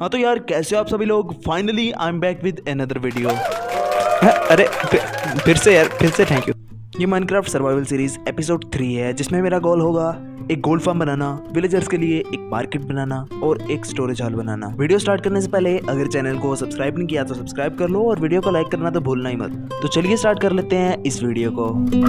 हाँ तो यार कैसे हो आप सभी लोग। Finally I am back with another video. अरे फिर से थैंक यू। ये माइनक्राफ्ट सर्वाइवल सीरीज एपिसोड 3 है, जिसमें मेरा गोल होगा एक गोल्ड फार्म बनाना, विलेजर्स के लिए एक मार्केट बनाना और एक स्टोरेज हॉल बनाना। वीडियो स्टार्ट करने से पहले अगर चैनल को सब्सक्राइब नहीं किया तो सब्सक्राइब कर लो और वीडियो को लाइक करना तो भूलना ही मत। तो चलिए स्टार्ट कर लेते हैं इस वीडियो को।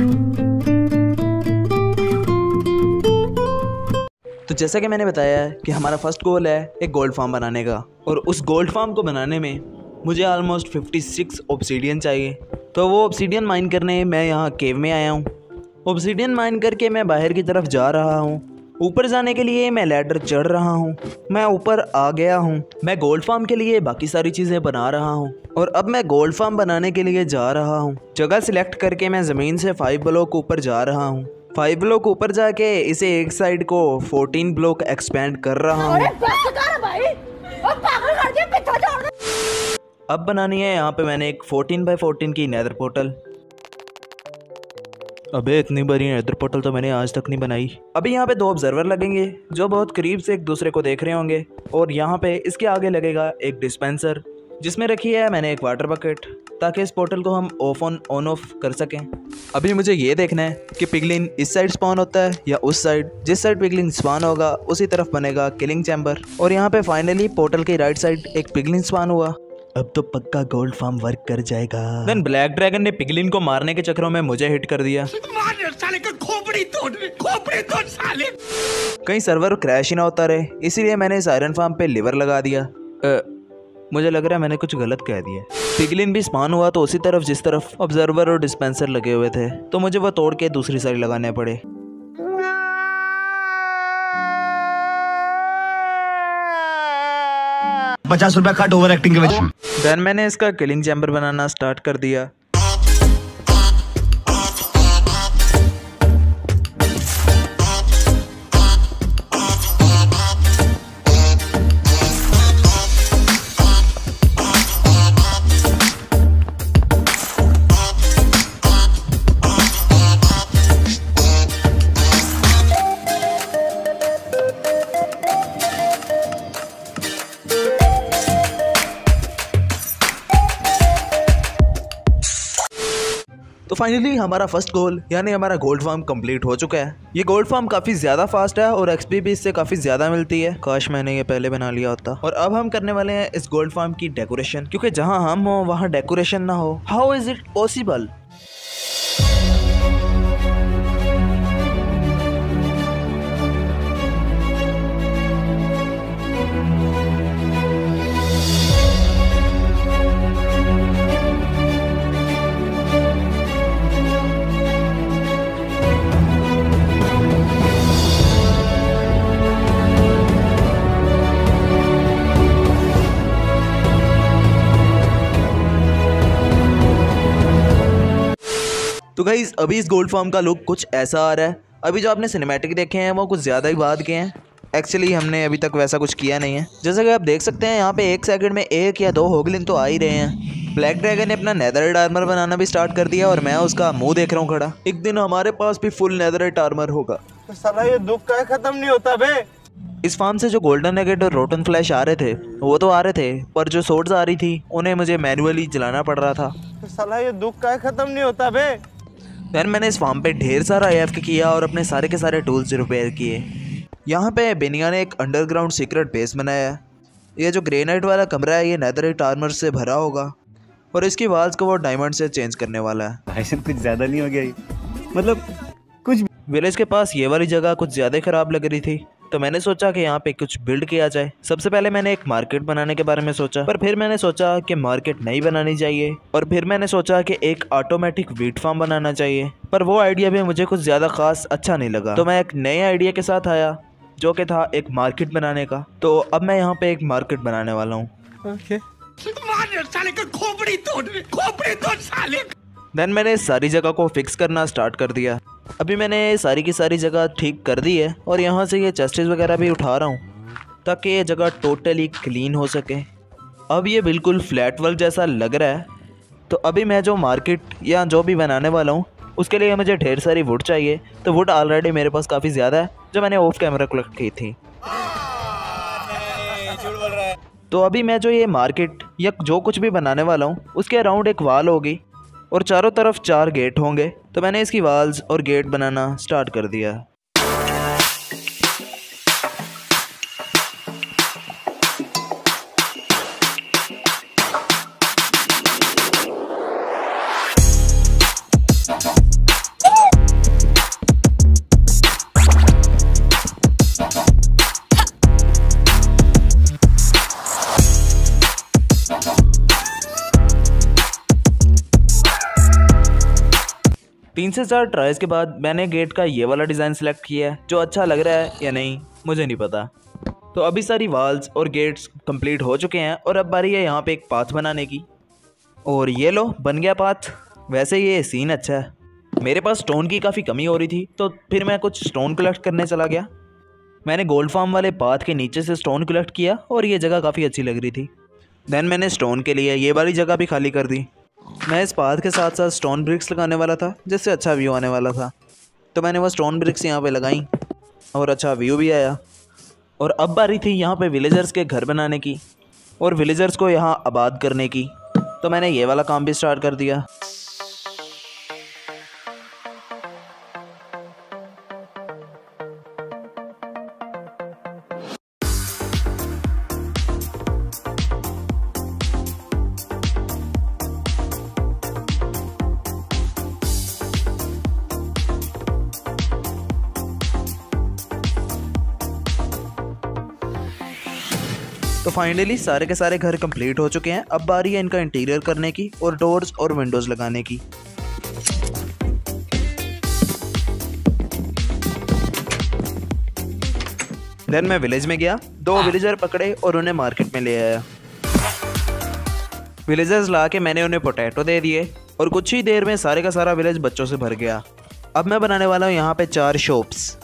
तो जैसा कि मैंने बताया कि हमारा फर्स्ट गोल है एक गोल्ड फार्म बनाने का, और उस गोल्ड फार्म को बनाने में मुझे ऑलमोस्ट 56 ऑब्सीडियन चाहिए। तो वो ऑब्सीडियन माइन करने मैं यहाँ केव में आया हूँ। ऑब्सीडियन माइन करके मैं बाहर की तरफ जा रहा हूँ। ऊपर जाने के लिए मैं लैडर चढ़ रहा हूँ। मैं ऊपर आ गया हूँ। मैं गोल्ड फार्म के लिए बाकी सारी चीज़ें बना रहा हूँ और अब मैं गोल्ड फार्म बनाने के लिए जा रहा हूँ। जगह सिलेक्ट करके मैं ज़मीन से 5 ब्लॉक ऊपर जा रहा हूँ। 5 ब्लॉक ऊपर जाके इसे एक साइड को 14 ब्लॉक एक्सपेंड कर रहा हूँ। अब बनानी है यहाँ पे मैंने एक 14x14 की नेदर पोर्टल। अबे इतनी बड़ी नेदर पोर्टल तो मैंने आज तक नहीं बनाई। अभी यहाँ पे 2 ऑब्जर्वर लगेंगे जो बहुत करीब से एक दूसरे को देख रहे होंगे, और यहाँ पे इसके आगे लगेगा एक डिस्पेंसर जिसमें रखी है मैंने एक वाटर बकेट, ताकि इस पोर्टल को हम ऑन ऑफ कर सकें। अभी मुझे ये देखना है कि पिगलिन इस साइड स्पॉन होता है या उस साइड। जिस साइड पिगलिन स्पॉन होगा उसी तरफ बनेगा किलिंग चैम्बर। और यहाँ पे फाइनली पोर्टल की राइट साइड एक पिगलिन स्पॉन हुआ। अब तो पक्का गोल्ड फार्म वर्क कर जाएगा। देन ब्लैक ड्रैगन ने पिगलिन को मारने के चक्करों में मुझे हिट कर दिया। साले का खोपड़ी तोड़ साले। कहीं सर्वर क्रैश ही ना होता रहे, इसीलिए मैंने इस आयरन फार्म पे लिवर लगा दिया। मुझे लग रहा है मैंने कुछ गलत कह दिया। पिगलिन भी स्पॉन हुआ तो उसी तरफ जिस तरफ ऑब्जर्वर और डिस्पेंसर लगे हुए थे, तो मुझे वो तोड़ के दूसरी साइड लगाने पड़े। ₹50 कट ओवर एक्टिंग के वजह। देन मैंने इसका किलिंग चैम्बर बनाना स्टार्ट कर दिया। तो फाइनली हमारा फर्स्ट गोल यानी हमारा गोल्ड फार्म कंप्लीट हो चुका है। ये गोल्ड फार्म काफ़ी ज़्यादा फास्ट है और एक्सपी भी इससे काफ़ी ज़्यादा मिलती है। काश मैंने ये पहले बना लिया होता। और अब हम करने वाले हैं इस गोल्ड फार्म की डेकोरेशन, क्योंकि जहां हम हो वहां डेकोरेशन ना हो, हाउ इज़ इट पॉसिबल। तो गाइस अभी इस गोल्ड फार्म का लुक कुछ ऐसा आ रहा है। अभी जो आपने सिनेमैटिक देखे हैं वो कुछ ज़्यादा ही बाद के हैं। एक्चुअली हमने अभी तक वैसा कुछ किया नहीं है। जैसा कि आप देख सकते हैं यहाँ पे 1 सेकंड में 1 या 2 होगलिन तो आ ही रहे हैं। ब्लैक ड्रैगन ने अपना नेदरराइट आर्मर बनाना भी स्टार्ट कर दिया और मैं उसका मुंह देख रहा हूँ खड़ा। एक दिन हमारे पास भी फुल नेदरराइट आर्मर होगा। तो साला ये दुख का खत्म नहीं होता बे। इस फार्म से जो गोल्डन नगेट और रोटन फ्लैश आ रहे थे वो तो आ रहे थे, पर जो सोर्ड्स आ रही थी उन्हें मुझे मैनुअली जलाना पड़ रहा था। तो साला ये दुख का खत्म नहीं होता बे। फिर मैंने इस फार्म पे ढेर सारा AFK किया और अपने सारे के सारे टूल्स रिपेयर किए। यहाँ पे बेनिया ने एक अंडरग्राउंड सीक्रेट बेस बनाया है। ये जो ग्रेनाइट वाला कमरा है ये नेदरराइट आर्मर से भरा होगा और इसकी वाल्स को वो डायमंड से चेंज करने वाला है। भाई कुछ ज़्यादा नहीं हो गया, मतलब कुछ। विलेज के पास ये वाली जगह कुछ ज़्यादा ख़राब लग रही थी, तो मैंने सोचा कि यहाँ पे कुछ बिल्ड किया जाए। सबसे पहले मैंने एक मार्केट बनाने के बारे में सोचा, पर फिर मैंने सोचा कि मार्केट नहीं बनानी चाहिए, और फिर मैंने सोचा कि एक ऑटोमेटिक वीट फार्म बनाना चाहिए, पर वो आइडिया भी मुझे कुछ ज़्यादा खास अच्छा नहीं लगा। तो मैं एक नए आइडिया के साथ आया जो कि था एक मार्केट बनाने का। तो अब मैं यहाँ पे एक मार्केट बनाने वाला हूँ। देन मैंने सारी जगह को फिक्स करना स्टार्ट कर दिया। अभी मैंने सारी की सारी जगह ठीक कर दी है और यहाँ से ये चेस्टेज वगैरह भी उठा रहा हूँ ताकि ये जगह टोटली क्लीन हो सके। अब ये बिल्कुल फ्लैट वर्क जैसा लग रहा है। तो अभी मैं जो मार्केट या जो भी बनाने वाला हूँ उसके लिए मुझे ढेर सारी वुड चाहिए। तो वुड ऑलरेडी मेरे पास काफ़ी ज़्यादा है जो मैंने ऑफ कैमरा कलेक्ट की थी। तो अभी मैं जो ये मार्केट या जो कुछ भी बनाने वाला हूँ उसके अराउंड एक वाल होगी और चारों तरफ 4 गेट होंगे। तो मैंने इसकी वाल्स और गेट बनाना स्टार्ट कर दिया। तीन से 4 ट्राइज के बाद मैंने गेट का ये वाला डिज़ाइन सेलेक्ट किया है, जो अच्छा लग रहा है या नहीं मुझे नहीं पता। तो अभी सारी वाल्स और गेट्स कंप्लीट हो चुके हैं और अब बारी है यहाँ पे एक पाथ बनाने की। और ये लो बन गया पाथ। वैसे ये सीन अच्छा है। मेरे पास स्टोन की काफ़ी कमी हो रही थी तो फिर मैं कुछ स्टोन कलेक्ट करने चला गया। मैंने गोल्ड फार्म वाले पाथ के नीचे से स्टोन कलेक्ट किया और ये जगह काफ़ी अच्छी लग रही थी। देन मैंने स्टोन के लिए ये वाली जगह भी खाली कर दी। मैं इस पाथ के साथ साथ स्टोन ब्रिक्स लगाने वाला था जिससे अच्छा व्यू आने वाला था। तो मैंने वो स्टोन ब्रिक्स यहाँ पे लगाई और अच्छा व्यू भी आया। और अब बारी थी यहाँ पे विलेजर्स के घर बनाने की और विलेजर्स को यहाँ आबाद करने की। तो मैंने ये वाला काम भी स्टार्ट कर दिया। तो फाइनली सारे के सारे घर कंप्लीट हो चुके हैं। अब बारी है इनका इंटीरियर करने की और डोर्स और विंडोज़ लगाने की। देन मैं विलेज में गया, 2 विलेजर पकड़े और उन्हें मार्केट में ले आया। विलेजर्स ला के मैंने उन्हें पोटैटो दे दिए और कुछ ही देर में सारे का सारा विलेज बच्चों से भर गया। अब मैं बनाने वाला हूँ यहाँ पे 4 शॉप्स।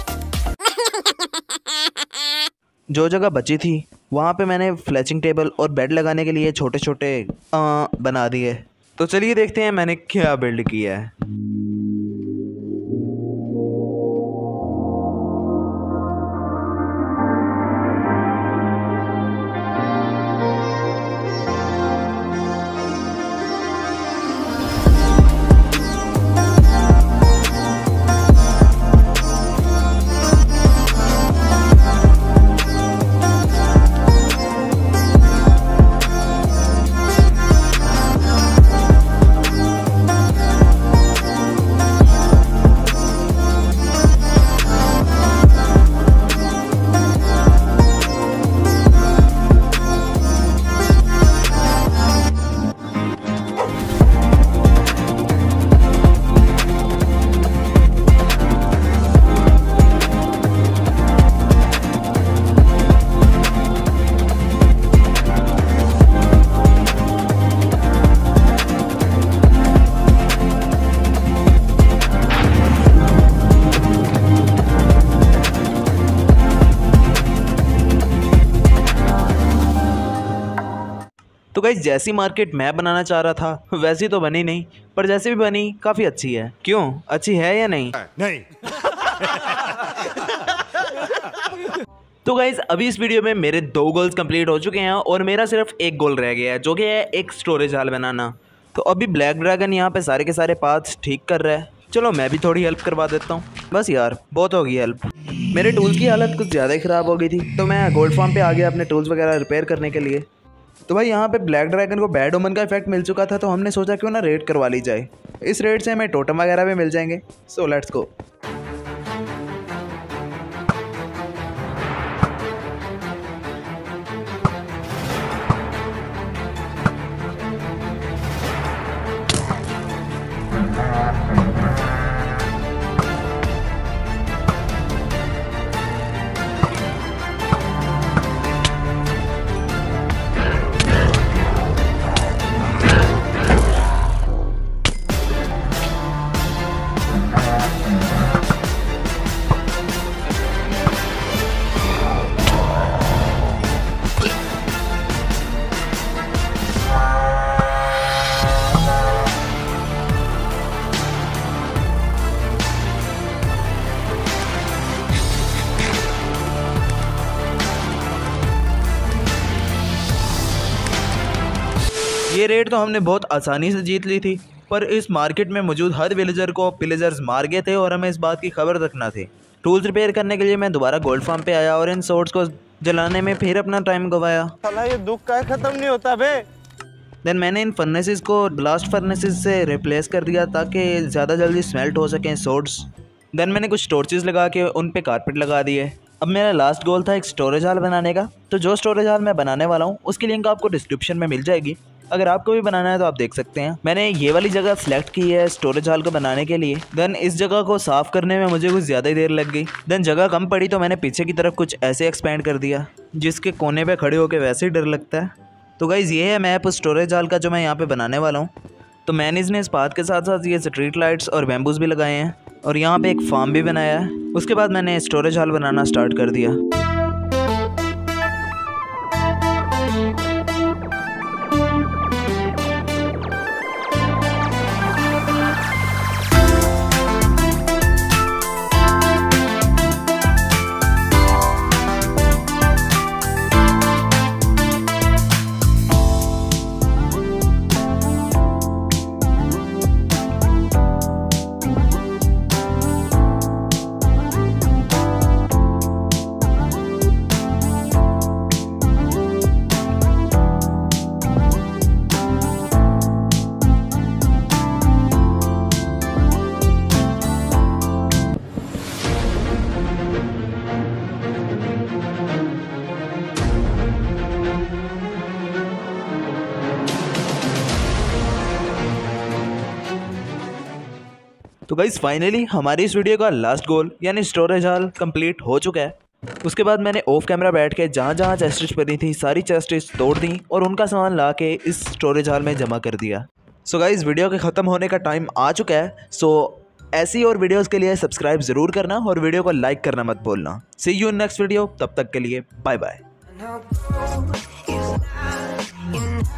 जो जगह बची थी वहाँ पे मैंने फ्लैचिंग टेबल और बेड लगाने के लिए छोटे छोटे बना दिए। तो चलिए देखते हैं मैंने क्या बिल्ड किया है। तो गाइस जैसी मार्केट मैं बनाना चाह रहा था वैसी तो बनी नहीं, पर जैसे भी बनी काफ़ी अच्छी है। क्यों अच्छी है या नहीं? नहीं। तो गाइस अभी इस वीडियो में मेरे 2 गोल्स कंप्लीट हो चुके हैं और मेरा सिर्फ एक गोल रह गया है, जो कि है एक स्टोरेज हॉल बनाना। तो अभी ब्लैक ड्रैगन यहाँ पे सारे के सारे पाथ्स ठीक कर रहा है। चलो मैं भी थोड़ी हेल्प करवा देता हूँ। बस यार बहुत हो गई हेल्प। मेरे टूल्स की हालत कुछ ज़्यादा ही ख़राब हो गई थी तो मैं गोल्ड फार्म पे आ गया अपने टूल्स वगैरह रिपेयर करने के लिए। तो भाई यहाँ पे ब्लैक ड्रैगन को बैड ओमन का इफेक्ट मिल चुका था तो हमने सोचा क्यों ना रेड करवा ली जाए। इस रेड से हमें टोटम वगैरह भी मिल जाएंगे। So let's go. ये रेड तो हमने बहुत आसानी से जीत ली थी, पर इस मार्केट में मौजूद हर विलेजर को पिलेजर्स मार गए थे और हमें इस बात की खबर तक न थी। टूल्स रिपेयर करने के लिए मैं दोबारा गोल्ड फार्म पे आया और इन सोर्ड्स को जलाने में फिर अपना टाइम गवाया। साला ये दुख का खत्म नहीं होता बे। देन मैंने इन फर्नेसेस को ब्लास्ट फर्नेसेस से रिप्लेस कर दिया ताकि ज़्यादा जल्दी स्मेल्ट हो सकें सोर्ड्स। देन मैंने कुछ टॉर्चेस लगा के उन पे कारपेट लगा दिए। अब मेरा लास्ट गोल था एक स्टोरेज हॉल बनाने का, तो जो स्टोरेज हॉल मैं बनाने वाला हूँ उसकी लिंक आपको डिस्क्रिप्शन में मिल जाएगी। अगर आपको भी बनाना है तो आप देख सकते हैं। मैंने ये वाली जगह सेलेक्ट की है स्टोरेज हॉल को बनाने के लिए। देन इस जगह को साफ़ करने में मुझे कुछ ज़्यादा ही देर लग गई। देन जगह कम पड़ी तो मैंने पीछे की तरफ कुछ ऐसे एक्सपेंड कर दिया जिसके कोने पे खड़े होकर वैसे ही डर लगता है। तो गाइज़ ये है मैप स्टोरेज हॉल का जो मैं यहाँ पे बनाने वाला हूँ। तो मैंने इसने इस पाथ के साथ साथ ये स्ट्रीट लाइट्स और बैम्बूज भी लगाए हैं और यहाँ पे एक फार्म भी बनाया है। उसके बाद मैंने स्टोरेज हॉल बनाना स्टार्ट कर दिया। तो गाइस फाइनली हमारी इस वीडियो का लास्ट गोल यानी स्टोरेज हॉल कंप्लीट हो चुका है। उसके बाद मैंने ऑफ कैमरा बैठ के जहाँ जहाँ चेस्टेज पड़ी थी सारी चेस्टेज तोड़ दी और उनका सामान ला के इस स्टोरेज हॉल में जमा कर दिया। सो गाइस वीडियो के ख़त्म होने का टाइम आ चुका है। सो ऐसी और वीडियोस के लिए सब्सक्राइब ज़रूर करना और वीडियो को लाइक करना मत भूलना। See you in next video, तब तक के लिए बाय बाय।